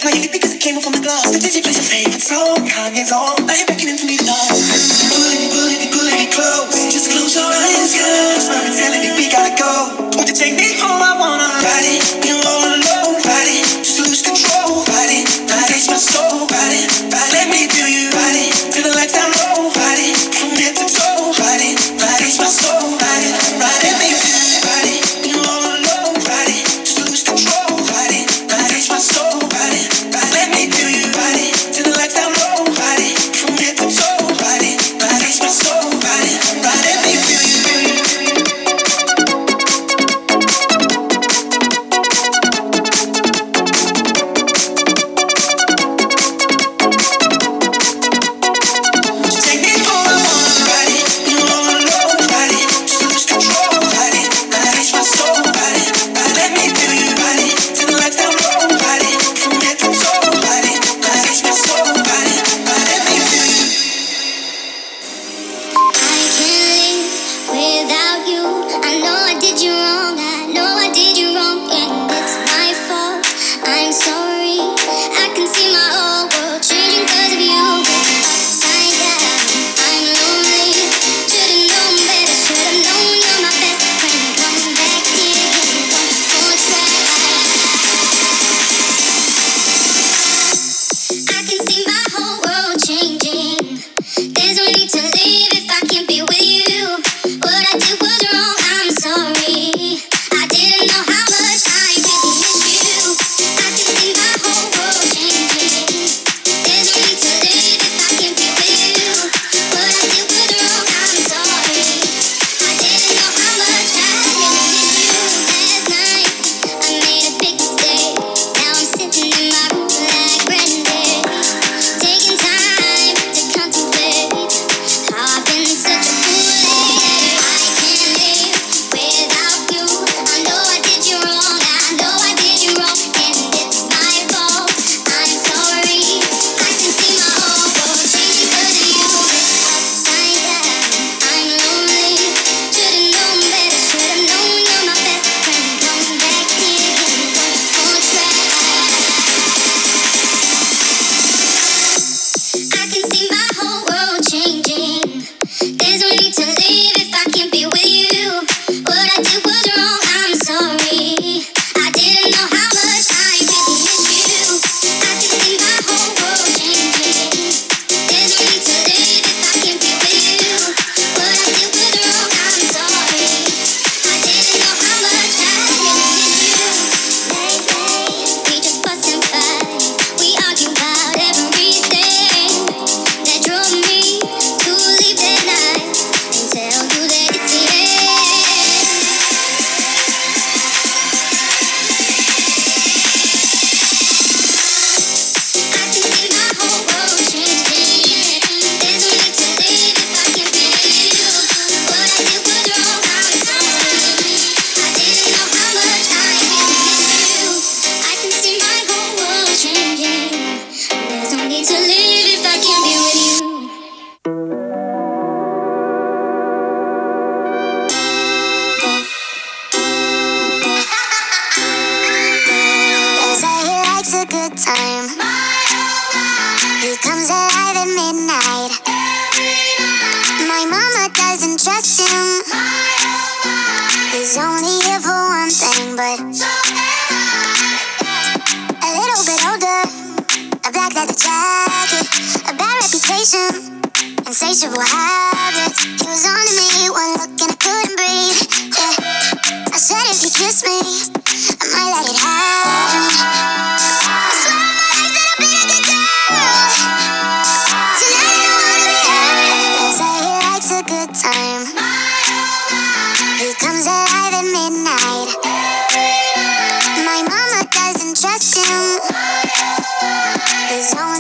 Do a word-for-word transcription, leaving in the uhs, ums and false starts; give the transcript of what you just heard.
playing it because it came from the glass. The D J plays your favorite song, Kanye's on. Now you're beckoning for me to dance. Pulling me, pulling me, pulling me close. Just close your eyes, girl. Smile telling me we gotta go. Won't you take me home? I wanna ride it, you all alone. Ride it, just lose control. Ride it, ride it, my soul. Ride it, ride it, let me feel you. Ride it, till the lights down low. Ride it, from head to toe. Ride it, ride it, my soul. Ride it, ride it, let me feel you. Ride it, you all alone. Ride it, just lose control. Ride it, ride it, my soul. Ride it, ride it, let me feel you. Ride it, till the lights down low. Ride it, from head to toe. Ride it, ride it, my soul. Ride it, ride it, let me feel you. Insatiable habits. He was on to me, one look and I couldn't breathe. Yeah, I said if you kiss me, I might let it happen. I swear on my life that I'll be a good girl. Tonight I wanna be hurt. They say he likes a good time. He comes alive at midnight. My mama doesn't trust him. There's only